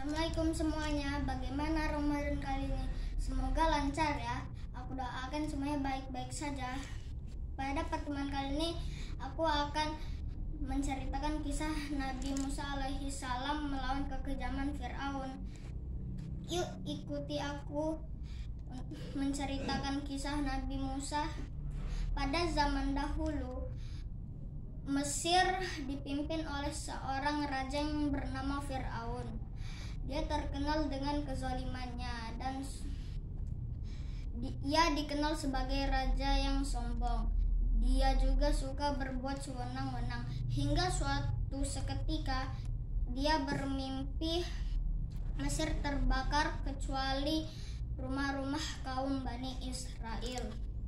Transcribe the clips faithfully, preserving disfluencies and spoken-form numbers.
Assalamualaikum semuanya. Bagaimana Ramadan kali ini? Semoga lancar ya. Aku doakan semuanya baik-baik saja. Pada pertemuan kali ini aku akan menceritakan kisah Nabi Musa alaihi salam melawan kekejaman Firaun. Yuk ikuti aku menceritakan kisah Nabi Musa. Pada zaman dahulu, Mesir dipimpin oleh seorang raja yang bernama Firaun. Dia terkenal dengan kezalimannya dan ia dikenal sebagai raja yang sombong. Dia juga suka berbuat sewenang-wenang. Hingga suatu seketika dia bermimpi Mesir terbakar kecuali rumah-rumah kaum Bani Israel.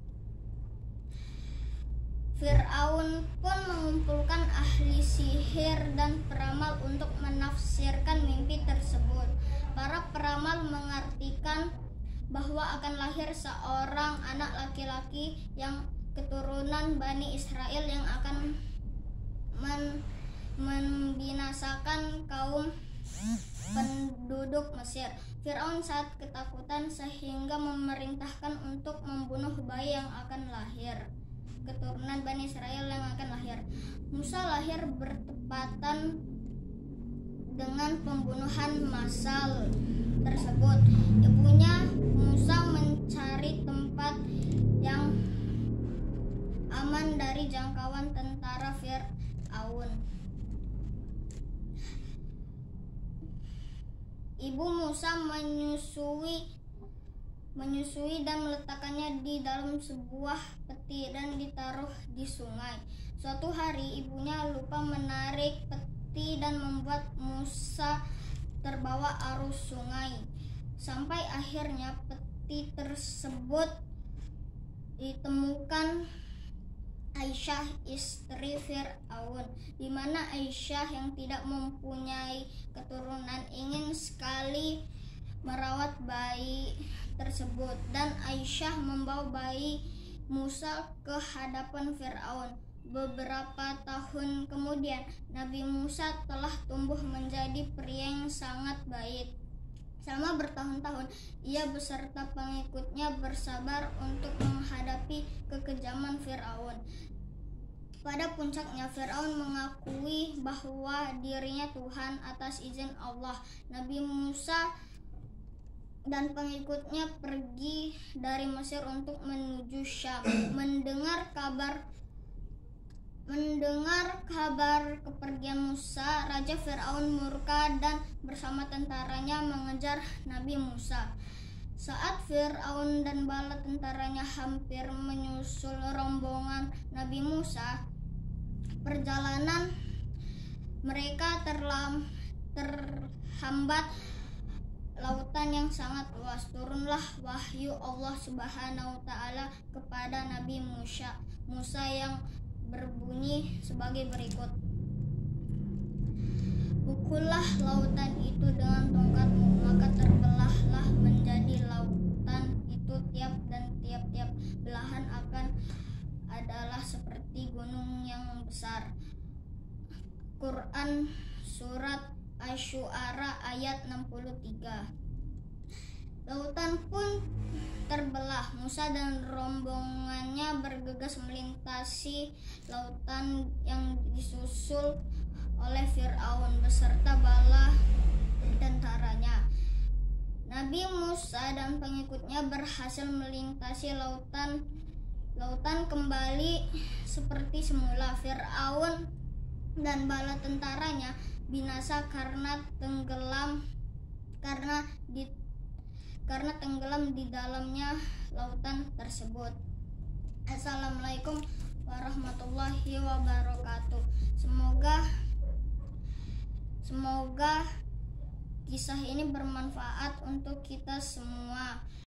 Firaun pun mengumpulkan ahli sihir dan peramal untuk menafsirkan mimpi tersebut. Para peramal mengartikan bahwa akan lahir seorang anak laki-laki yang keturunan Bani Israel yang akan men membinasakan kaum penduduk Mesir. Firaun saat ketakutan sehingga memerintahkan untuk membunuh bayi yang akan lahir, keturunan Bani Israel yang akan lahir. Musa lahir bertepatan dengan pembunuhan massal tersebut. Ibunya Musa mencari tempat yang aman dari jangkauan tentara Firaun. Ibu Musa menyusui menyusui dan meletakkannya di dalam sebuah peti dan ditaruh di sungai. Suatu hari ibunya lupa menarik peti dan membuat Musa terbawa arus sungai. Sampai akhirnya peti tersebut ditemukan Aisyah, istri Firaun, di mana Aisyah yang tidak mempunyai keturunan ingin sekali merawat bayi tersebut, dan Aisyah membawa bayi Musa ke hadapan Firaun. Beberapa tahun kemudian, Nabi Musa telah tumbuh menjadi pria yang sangat baik. Selama bertahun-tahun, ia beserta pengikutnya bersabar untuk menghadapi kekejaman Firaun. Pada puncaknya, Firaun mengakui bahwa dirinya Tuhan atas izin Allah. Nabi Musa dan pengikutnya pergi dari Mesir untuk menuju Syam. Mendengar kabar mendengar kabar kepergian Musa, Raja Firaun murka dan bersama tentaranya mengejar Nabi Musa. Saat Firaun dan bala tentaranya hampir menyusul rombongan Nabi Musa, perjalanan mereka terlam, terhambat lautan yang sangat luas. Turunlah wahyu Allah Subhanahu wa taala kepada Nabi Musa, Musa yang berbunyi sebagai berikut. Pukullah lautan itu dengan tongkatmu, maka terbelahlah menjadi lautan itu tiap dan tiap-tiap belahan akan adalah seperti gunung yang besar. Quran surat Asy-Syu'ara ayat enam puluh tiga. Lautan pun terbelah. Musa dan rombongannya bergegas melintasi lautan yang disusul oleh Firaun beserta bala tentaranya. Nabi Musa dan pengikutnya berhasil melintasi lautan lautan kembali seperti semula. Firaun dan bala tentaranya binasa karena tenggelam karena di karena tenggelam di dalamnya lautan tersebut. Assalamualaikum warahmatullahi wabarakatuh. Semoga semoga kisah ini bermanfaat untuk kita semua.